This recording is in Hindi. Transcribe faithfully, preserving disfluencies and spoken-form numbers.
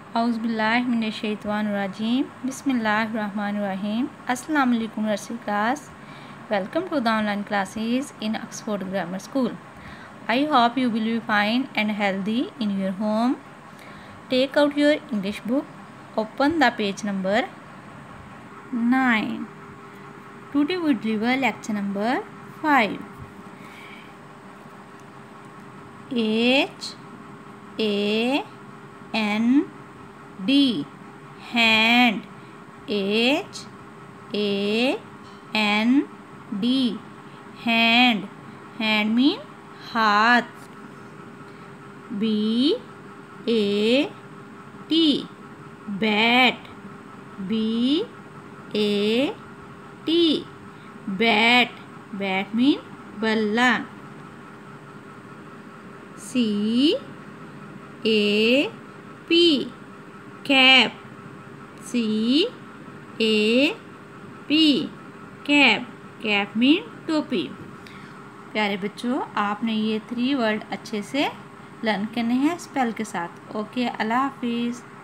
औज़ुबिल्लाहिमिनश्शैतानिर्रजीम बिस्मिल्लाहिर्रहमानिर्रहीम। अस्सलाम वालेकुम nursery class. Welcome to the online classes in Oxford Grammar School. I hope you will be fine and healthy in your home. Take out your English book. Open the page number nine. Today we deliver lecture number five. H A N D hand. H A N D hand. Hand mean हाथ. B A T bat. B A T bat. Bat mean बल्ला. C A P cap. C A P cap. Cap mean टोपी. प्यारे बच्चों, आपने ये थ्री वर्ड अच्छे से लर्न करने हैं स्पेल के साथ. ओके, अल्लाह हाफिज़.